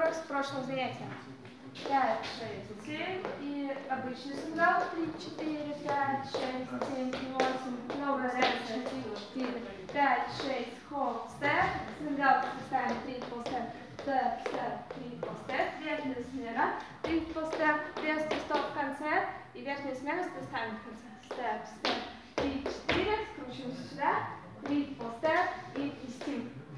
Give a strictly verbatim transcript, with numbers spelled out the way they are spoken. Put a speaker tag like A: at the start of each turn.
A: как с прошлым занятием. пять, шесть, семь. И обычный сингл. три, четыре, пять, шесть, семь, восемь. Новая задача. четыре, пять, шесть. Хоп, степ. Сингл ставим трипл степ. Степ, степ, трипл степ. Верхняя смена. Трипл степ. Резкий стоп в конце. И верхняя смена ставим в конце. Степ, степ. три, четыре. Скручиваемся сюда. Трипл степ. И крестим.